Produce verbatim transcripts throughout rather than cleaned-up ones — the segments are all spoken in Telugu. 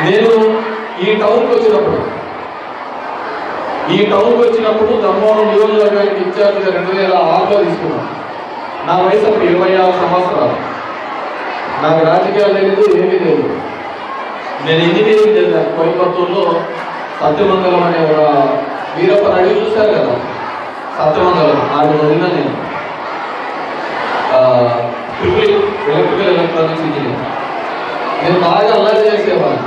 నేను ఈ టౌన్కి వచ్చినప్పుడు ఈ టౌన్కి వచ్చినప్పుడు ధర్మవరం నియోజకవర్గానికి ఇన్ఛార్జ్గా రెండు వేల ఆరులో తీసుకున్నాను. నా వయసు అప్పుడు ఇరవై ఆరు సంవత్సరాలు. నాకు రాజకీయాలు లేదు, ఏమీ లేదు. నేను ఇంజనీరింగ్ చేశాను కోయంబత్తూరులో. సత్యమంగళం అనే ఒక వీరప్పని అడిగి చూశారు కదా, సత్యమంగళం ఆడు వదిలిన నేను ట్రిపుల్ ఎలక్ట్రికల్ ఎలక్ట్రానిక్స్ ఇంజనీర్. నేను బాగా అల్లరి చేసేవాడిని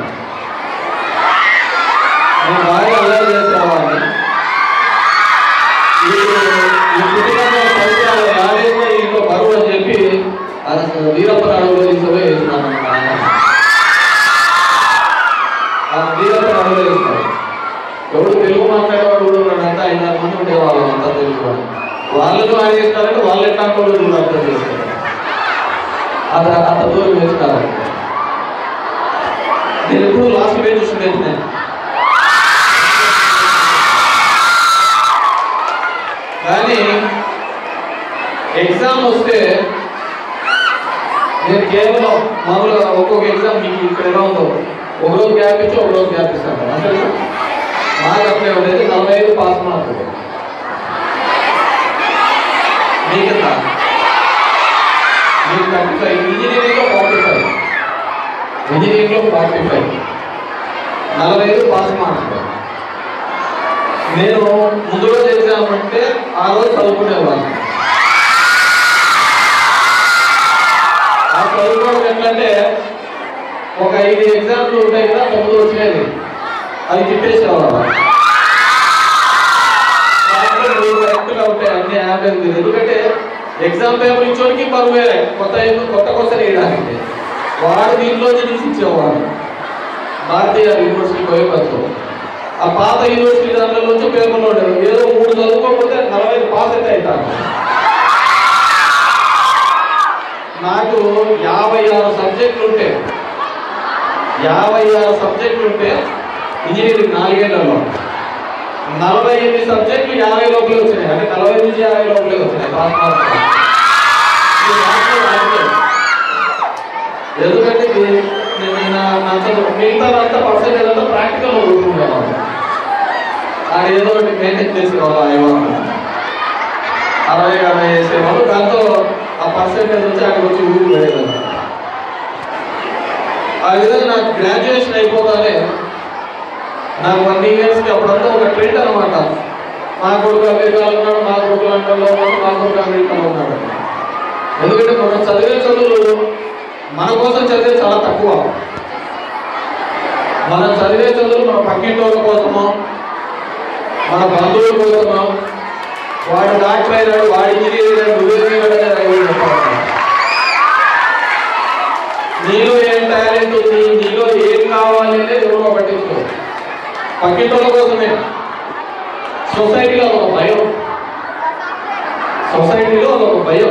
నేను బాగా అల్లరి చేసేవాడిని ఈ కుటుంబంలో పరిచయాలు రాలేదు, ఇంట్లో బరువు అని చెప్పి అది వీరప్పని అడుగులో తీసుకుపోయి వేసినాను. వీరప్పని అడుగులో వేసినాడు. ఎవడు తెలుగు మాట్లాడేవాడు కూడా ఉన్నాడంటే ఐదారు మంది ఉండేవాళ్ళు అంతా తెలుగు. వాళ్ళతో ఆయన చేస్తారంటే వాళ్ళు ఎట్లా కూడా కూడా అర్థం చేస్తారు. అది అంత దూరం వేస్తారు. నేను ఎప్పుడు లాస్ట్ పేజ్ చూసుకునేది. నేను కానీ ఎగ్జామ్ వస్తే నేను కేవలం మామూలుగా ఒక్కొక్క ఎగ్జామ్ మీకు ఇక్కడ ఎలా ఉందో ఒకరోజు గ్యాప్ ఇచ్చి ఒకరోజు గ్యాప్ ఇస్తాను. అసలు మాకు అట్లే ఉండేది. నలభై ఐదు పాస్ మార్కులు మీకెంత? మీకు థర్టీ ఫైవ్ ఇంజనీరింగ్లో ఫార్టీ ఫైవ్ ఇంజనీరింగ్లో ఫార్టీ ఫైవ్ నలభై ఐదు పాస్ మార్కులు. నేను ముందు రోజు ఎగ్జామ్ అంటే ఆ రోజు చదువుకునేవాడిని. ఆ చదువుకోవడం ఎట్లంటే ఒక ఐదు ఎగ్జామ్లు ఉంటాయి కదా, తొమ్మిది వచ్చినది అవి తిప్పేసేవాళ్ళు. కరెక్ట్గా ఉంటాయి అన్ని యాభై. ఎందుకంటే ఎగ్జామ్ పేపర్ ఇచ్చోడికి బరువు వేరే, కొత్త కొత్త క్వశ్చన్ వేయడానికి వాడు దీంట్లో తీసి ఇచ్చేవాడు. భారతీయ యూనివర్సిటీ కోయంబత్తూరు ఆ పాత యూనివర్సిటీ దాంట్లోంచి పేపర్లో ఉండేది. ఏదో మూడు చదువుకోకపోతే నలభై పాస్ అయితే అవుతాను. నాకు యాభై ఆరు సబ్జెక్టులు ఉంటే యాభై ఆరు సబ్జెక్టులు ఉంటే ఇంజనీరింగ్ నాలుగేళ్లలో నలభై ఎనిమిది సబ్జెక్టులు యాభై లోపలే వచ్చినాయి. అంటే నలభై నుంచి యాభై లోపలే వచ్చినాయి పాస్ మార్కులు. ఎందుకంటే మిగతా అంతా పర్సెంటేజ్ అంతా ప్రాక్టికల్ కూర్చుంటాను. అది ఏదో ఒకటి మెయింటైన్ చేసేవాళ్ళు. ఐవాళ్ళు అరవై అరవై చేసేవాళ్ళు. దాంతో ఆ పర్సెంటేజ్ వచ్చి అక్కడికి వచ్చి ఊరు వెళ్ళేదాన్ని. ఆ విధంగా నాకు గ్రాడ్యుయేషన్ అయిపోతానే నాకు వన్ ఇయర్స్కి అప్పుడంతా ఒక ట్రెండ్ అనమాట. మా కొడుకు అమెరికాలో ఉన్నాడు, మా కొడుకు లండన్లో ఉన్నాడు, మా కొడుకు అమెరికాలో ఉన్నాడు. ఎందుకంటే మనం చదివే చదువులు మన కోసం చదివే చాలా తక్కువ. మనం చదివే చదువులు మన పక్కింటి వాళ్ళ కోసమో మన బంధువుల కోసమో, వాడు డాక్టర్ అయినాడు, వాడు ఇంజనీర్ అయినాడు, నువ్వేమైనా చెప్పాలి. నీలో ఏం టాలెంట్ ఉంది, నీలో ఏం కావాలి అనేది ఎవరో పట్టించుకో. పక్కింటి వాళ్ళ కోసమే. సొసైటీలో ఒక భయం సొసైటీలో ఒక భయం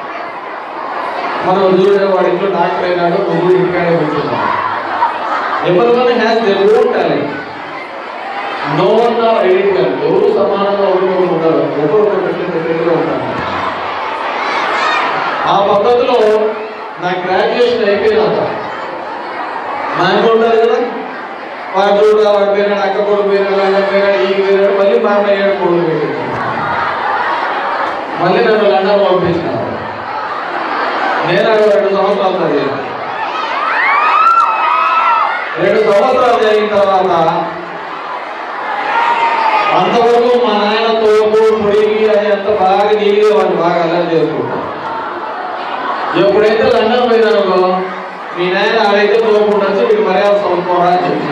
మనం చూడే వాడి ఇంట్లో డాక్టర్ అయినాడు, నువ్వు ఇంటికాడే కూర్చున్నావు. ఎవరి one has their own talent. No one are identical. ఎవరు సమానంగా ఒకరికొకరు ఉంటారు, ఒకరు ఒక డిఫరెంట్గా ఉంటారు. ఆ పద్ధతిలో నా గ్రాడ్యుయేషన్ అయిపోయినాక మా అమ్మ ఉంటారు కదా, వాడు చూడగా వాడు పోయినాడు, అక్క కొడుకు పోయినాడు, అన్న పోయినాడు, ఈ పోయినాడు, మళ్ళీ మా అమ్మ ఏడు కొడుకు పోయినాడు. మళ్ళీ నన్ను లండన్ పంపించినారు. నేను అక్కడ రెండు సంవత్సరాలు చదివాను. రెండు సంవత్సరాలు జరిగిన తర్వాత అంతవరకు మా నాయన తోపు పొడిగి అని అంత బాగా నీళ్ళే వాళ్ళు బాగా అల్లరి చేసుకుంటాం. ఎప్పుడైతే లండన్ పోయినారో మీ నాయన ఆడైతే తోపు ఉండొచ్చు, మీకు మర్యాద చదువుకోరా అని చెప్పి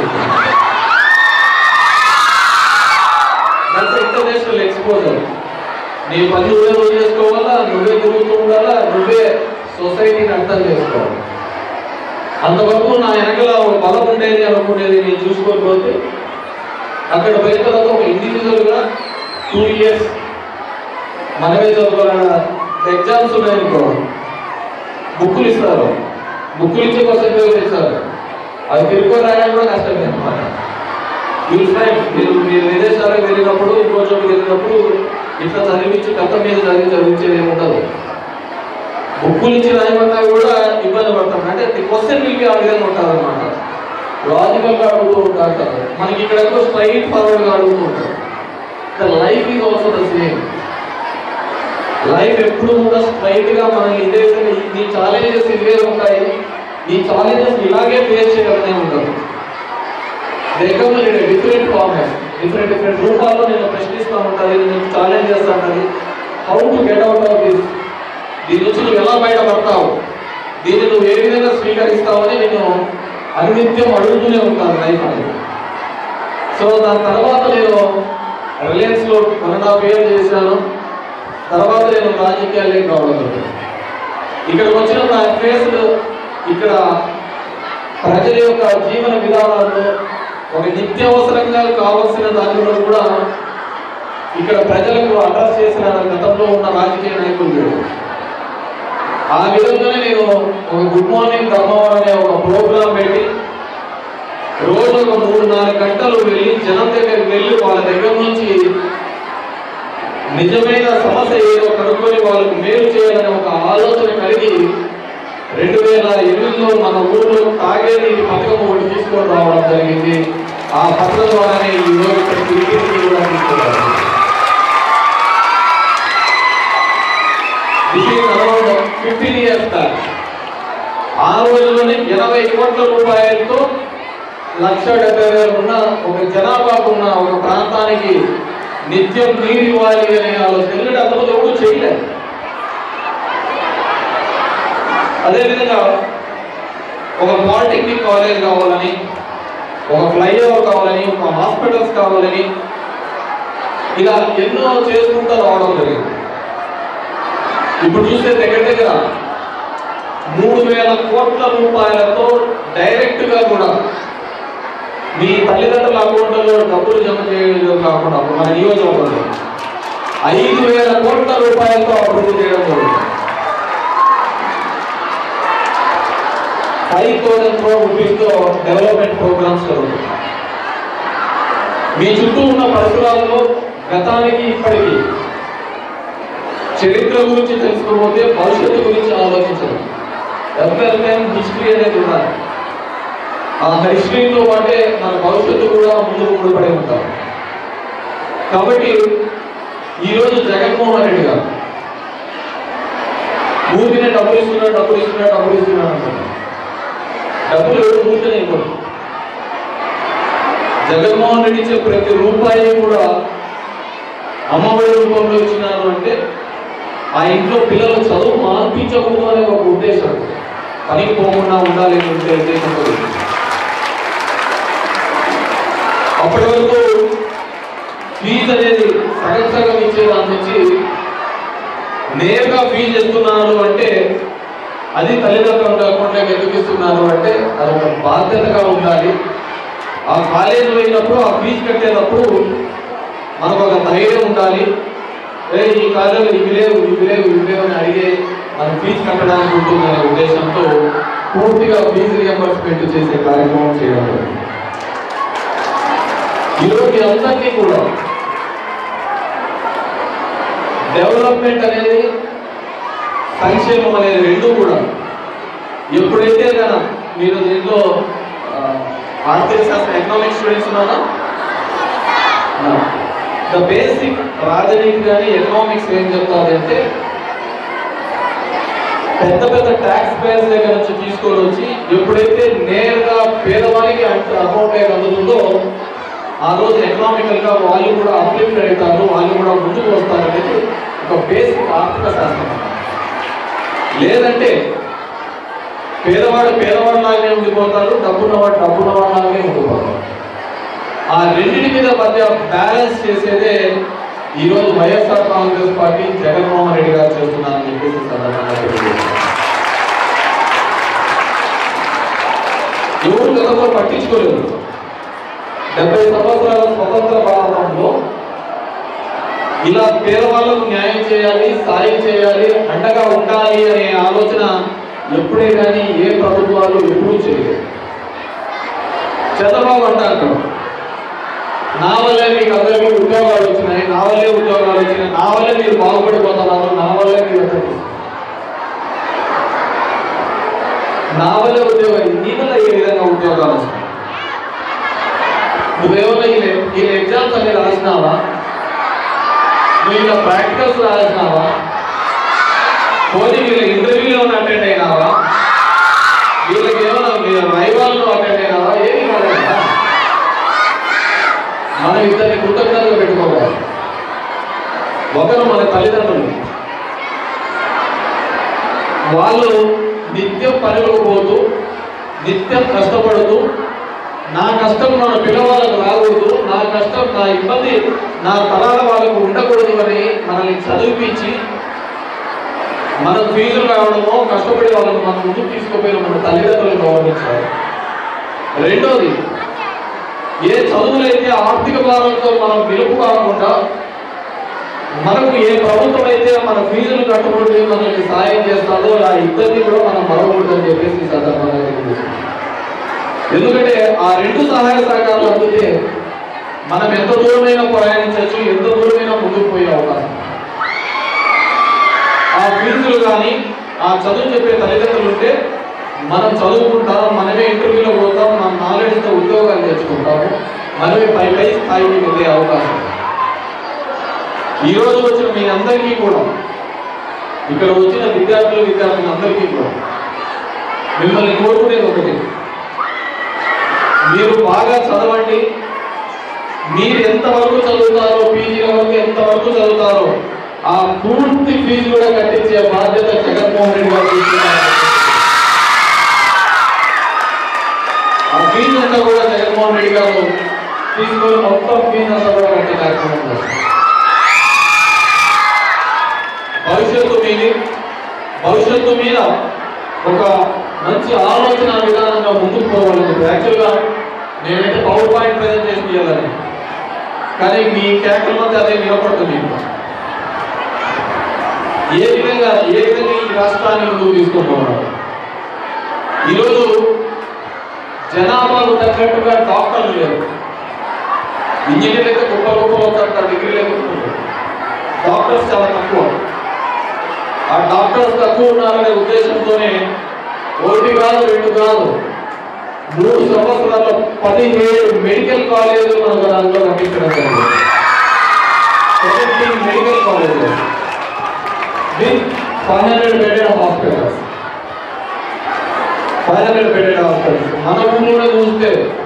ఇంటర్నేషనల్ ఎక్స్పోజర్. నీ పని నువ్వే రోజు చేసుకోవాలా, నువ్వే తిరుగుతూ ఉండాలా, నువ్వే సొసైటీని అర్థం చేసుకోవాలి. అంతవరకు నా వెనకల ఒక బలం ఉండేది అనుకునేది నేను చూసుకోకపోతే అక్కడ పోయిన తర్వాత ఒక ఇండివిజువల్గా టూ ఇయర్స్ మనమే చదువుకోవాలన్న ఎగ్జామ్స్ ఉన్నాయనుకో, బుక్కులు ఇస్తారు. బుక్కులు ఇచ్చే క్వశ్చన్ పేపర్ ఇస్తారు. అది తిరుగు రాయడం కూడా కష్టమే అనమాట. మీరు మీరు మీరు విదేశాలకు వెళ్ళినప్పుడు, ఇంకో చోటుకి వెళ్ళినప్పుడు ఇట్లా చదివించి కథ మీద చదివి చదివించేది ఏమి ఉండదు. బుక్కులు ఇచ్చి రాయమన్నా కూడా ఇబ్బంది పడతాం. అంటే క్వశ్చన్ మీకు ఆ విధంగా ఉంటుంది అనమాట. లాజికల్గా అడుగుతూ ఉంటారు. మనకి ఇక్కడ ఎక్కువ స్ట్రైట్ ఫార్వర్డ్గా అడుగుతూ ఉంటారు. The life is also the same. Life ఎప్పుడు కూడా స్ట్రైట్గా మనకి ఇదే నీ ఛాలెంజెస్ ఇవే ఉంటాయి, ఈ ఛాలెంజెస్ ఇలాగే ఫేస్ చేయాలనే ఉంటారు. దగ్గర నేను డిఫరెంట్ ఫార్మాట్ డిఫరెంట్ డిఫరెంట్ రూపాల్లో నేను ప్రశ్నిస్తూ ఉంటాను, నేను ఛాలెంజ్ చేస్తూ ఉంటాను. How to get out of this, దీని నుంచి నువ్వు ఎలా బయటపడతావు, దీన్ని నువ్వు ఏ విధంగా స్వీకరిస్తావని నేను అనిత్యం అడుగుతూనే ఉంటాను లైఫ్ అనేది. సో దాని తర్వాత నేను రిలయన్స్లో వన్ అండ్ హాఫ్ ఇయర్ చేశాను. తర్వాత నేను రాజకీయాల్లోకి రావడం జరిగింది. ఇక్కడికి వచ్చిన నా ఫేస్ ఇక్కడ ప్రజల యొక్క జీవన విధానాల్లో ఒక నిత్యావసరంగా కావాల్సిన దానిలో కూడా ఇక్కడ ప్రజలకు అడ్రస్ చేసిన గతంలో ఉన్న రాజకీయ నాయకులు లేరు. ఆ విధంగానే నేను ఒక గుడ్ మార్నింగ్ ధర్మవరం అనే ఒక ప్రోగ్రాం పెట్టి రోజు ఒక మూడు నాలుగు గంటలు వెళ్ళి జనం దగ్గరికి వెళ్ళి వాళ్ళ దగ్గర నుంచి నిజమైన సమస్య ఏదో కనుక్కొని వాళ్ళకు మేలు చేయాలనే ఒక ఆలోచన కలిగి రెండు వేల ఎనిమిదిలో మన ఊళ్ళో తాగే నీటి పథకం ఒకటి తీసుకొని రావడం జరిగింది. ఆ పథకం ద్వారానే ఈ రోజు క్రికెట్ని కూడా తీసుకున్నారు. అరౌండ్ ఫిఫ్టీన్ ఇయర్స్ బ్యాక్ ఆ రోజుల్లోనే ఎనభై కోట్ల రూపాయలతో లక్ష డెబ్బై వేలు ఉన్న ఒక జనాభాకు ఉన్న ఒక ప్రాంతానికి నిత్యం నీరు ఇవ్వాలి అనే ఆలోచన అంతమంది ఎవరు చేయలేదు. అదేవిధంగా ఒక పాలిటెక్నిక్ కాలేజ్ కావాలని, ఒక ఫ్లైఓవర్ కావాలని, ఒక హాస్పిటల్స్ కావాలని ఇలా ఎన్నో చేసుకుంటూ రావడం జరిగింది. ఇప్పుడు చూస్తే దగ్గర దగ్గర మూడు వేల కోట్ల రూపాయలతో డైరెక్ట్గా కూడా మీ తల్లిదండ్రుల అకౌంట్లో డబ్బులు జమ చేయడం కాకుండా మన నియోజకవర్గంలో ఐదు వేల కోట్ల రూపాయలతో అభివృద్ధి చేయడం జరుగుతుంది. ఫైవ్ థౌసండ్ క్రోర్ రూపీస్తో డెవలప్మెంట్ ప్రోగ్రామ్స్ జరుగుతుంది. మీ చుట్టూ ఉన్న పరిసరాల్లో గతానికి ఇప్పటికీ చరిత్ర గురించి తెలుసుకోకపోతే భవిష్యత్తు గురించి ఆలోచించడం. ఎవరి టైం హిస్టరీ అనేది ఉండాలి. ఆ హిస్టరీతో పాటే మన భవిష్యత్తు కూడా ముందుకు ముడిపడి ఉంటాం. కాబట్టి ఈరోజు జగన్మోహన్ రెడ్డి గారు ఊరినే డబ్బులు ఇస్తున్నా డబ్బులు ఇస్తున్నా డబ్బులు ఇస్తున్నా అంటున్నారు. డబ్బులు ఎవరు ఊరికనే ఇవ్వరు. జగన్మోహన్ రెడ్డి ఇచ్చే ప్రతి రూపాయి కూడా అమ్మఒడి రూపంలో ఇచ్చినారు అంటే ఆ ఇంట్లో పిల్లలు చదువు మాన్పించకూడదు అనే ఒక ఉద్దేశం, పనికి పోకుండా ఉండాలి అనే ఉద్దేశంతో. అప్పటి వరకు ఫీజు అనేది సగం సగం ఇచ్చే దాని నుంచి నేరుగా ఫీజు ఇస్తున్నారు అంటే అది తల్లిదండ్రులు కాకుండా ఎందుకు ఇస్తున్నారు అంటే అది ఒక బాధ్యతగా ఉండాలి. ఆ కాలేజీ పోయినప్పుడు ఆ ఫీజు కట్టేటప్పుడు మనకు ఒక ధైర్యం ఉండాలి. ఈ కాలేజీలో ఇవి లేవు ఇవి లేవు ఇవి లేవు అని అడిగే మనం ఫీజు కట్టడానికి ఉంటుందనే ఉద్దేశంతో పూర్తిగా ఫీజు రియంబర్స్మెంట్ చేసే కార్యక్రమం చేయడం. ఈరోజు అందరికీ కూడా డెవలప్మెంట్ అనేది సంక్షేమం అనేది రెండు కూడా ఎప్పుడైతే కదా మీరు దీంట్లో ఆర్థిక శాస్త్రం ఎకనామిక్ స్టూడెంట్స్ ఉన్నారా? ద బేసిక్ రాజనీతి కానీ ఎకనామిక్స్ ఏం చెప్తాది అంటే పెద్ద పెద్ద ట్యాక్స్ పేయర్స్ దగ్గర నుంచి తీసుకొని వచ్చి ఎప్పుడైతే నేరుగా పేదవానికి అకౌంట్ అందుతుందో ఆ రోజు ఎకనామికల్ గా వాళ్ళు కూడా అప్లిఫ్ట్ అవుతారు, వాళ్ళు కూడా ముందుకు వస్తారు అనేది ఒక బేసిక్ ఆర్థిక శాస్త్రం. లేదంటే పేదవాడు పేదవాడు లాగానే ఉండిపోతారు, డబ్బున్నవాడు డబ్బున్నవాడు లాగానే ఉండిపోతారు. ఆ రెండింటి మీద మధ్య బ్యాలెన్స్ చేసేదే ఈరోజు వైఎస్ఆర్ కాంగ్రెస్ పార్టీ జగన్మోహన్ రెడ్డి గారు చేస్తున్నారని చెప్పేసి సందర్భంగా తెలియజేస్తారు. ఎవరు గతంలో పట్టించుకోలేదు. డెబ్బై సంవత్సరాల స్వతంత్ర భారతంలో ఇలా పేదవాళ్లకు న్యాయం చేయాలి, సాయం చేయాలి, అండగా ఉండాలి అనే ఆలోచన ఎప్పుడే కానీ ఏ ప్రభుత్వాలు ఎప్పుడూ చేయలేదు. చంద్రబాబు అంటారు నా వల్లే మీకు అందరికీ ఉద్యోగాలు వచ్చినాయి, నా వల్లే ఉద్యోగాలు వచ్చినాయి, నా వల్లే మీరు బాగుపడిపోతున్నారు, నా వల్లే మీరు నా వల్లే ఉద్యోగాలు, నీ వల్ల ఏ విధంగా ఉద్యోగాలు వస్తాయి? నువ్వేమన్నా వీళ్ళ వీళ్ళ ఎగ్జామ్స్ అన్ని రాసినావా? నువ్వు ఇలా ప్రాక్టికల్స్ రాసినావా? పోనీ వీళ్ళ ఇంటర్వ్యూలో అటెండ్ అయినావా? వీళ్ళకి ఏమన్నా వైవాల్లో అటెండ్ అయినావా? ఏమి కాలేదా? మనం ఇద్దరిని కృతజ్ఞతలు పెట్టుకోవాలి. ఒకరు మన తల్లిదండ్రులు, వాళ్ళు నిత్యం పనులకు పోతూ నిత్యం కష్టపడుతూ నా కష్టం మన పిల్లవాళ్ళకు రాకూడదు, నా కష్టం నా ఇబ్బంది నా తరాల వాళ్ళకు ఉండకూడదు అని మనల్ని చదివించి మన ఫీజులు రావడమో కష్టపడే వాళ్ళని మనం ముందుకు తీసుకుపోయిన మన తల్లిదండ్రులను గౌరవించాలి. రెండోది, ఏ చదువులైతే ఆర్థిక భారంతో మనం గెలుపు కాకుండా మనకు ఏ ప్రభుత్వం అయితే మన ఫీజులు కట్టుకుంటే మనల్ని సాయం చేస్తాడో ఆ ఇద్దరిని కూడా మనం మరవకూడదని చెప్పేసి ఈ సందర్భంగా తెలియజేస్తున్నాం. ఎందుకంటే ఆ రెండు సహాయ సహకారాలు అందుకే మనం ఎంత దూరమైనా ప్రయాణించవచ్చు, ఎంత దూరమైనా ముందుకు పోయే అవకాశం. ఆ ఫీజులు కానీ ఆ చదువు చెప్పే తల్లిదండ్రులు ఉంటే మనం చదువుకుంటాం, మనమే ఇంటర్వ్యూలో పోతాం, మన నాలెడ్జ్తో ఉద్యోగాలు తెచ్చుకుంటాము, మనమే పై పై స్థాయికి వెళ్ళే అవకాశం. ఈరోజు వచ్చిన మీ అందరికీ కూడా, ఇక్కడ వచ్చిన విద్యార్థులు విద్యార్థులు అందరికీ కూడా మిమ్మల్ని కోరుకునేది ఒకటి, మీరు బాగా చదవండి. మీరు ఎంతవరకు చదువుతారో, పీజీల వరకు ఎంతవరకు చదువుతారో ఆ పూర్తి ఫీజు కూడా కట్టించే బాధ్యత జగన్మోహన్ రెడ్డి గారు తీసుకున్నారు. ఆ ఫీజు అంతా కూడా జగన్మోహన్ రెడ్డి గారు తీసుకొని మొత్తం ఫీజు అంతా కూడా కట్టే కార్యక్రమం చేస్తారు. భవిష్యత్తు మీది భవిష్యత్తు మీద ఒక మంచి ఆలోచన విధానంగా ముందుకు పోవాలని చెప్పి యాక్చువల్గా నేనైతే పవర్ పాయింట్ ప్రెజెంటేషన్ చేయాలని, కానీ మీ క్యాకల్ మధ్య అదే వినపడుతుంది. ఏ విధంగా ఏ విధంగా ఈ రాష్ట్రాన్ని ముందుకు తీసుకుంటున్నాడు. ఈరోజు జనాభాకు తగ్గట్టుగా డాక్టర్లు లేరు. ఇంజనీర్లు అయితే గొప్ప గొప్ప అవుతారు, డిగ్రీలు అయితే డాక్టర్స్ చాలా తక్కువ. ఆ డాక్టర్స్ తక్కువ ఉన్నారనే ఉద్దేశంతోనే ఒకటి కాదు రెండు కాదు మూడు సంవత్సరాల పదిహేడు మెడికల్ కాలేజీలు మనకు దాంట్లో కట్టించడం జరిగింది. మెడికల్ కాలేజీలు with five hundred bedded hospitals five hundred bedded hospitals మన ఊళ్ళో చూస్తే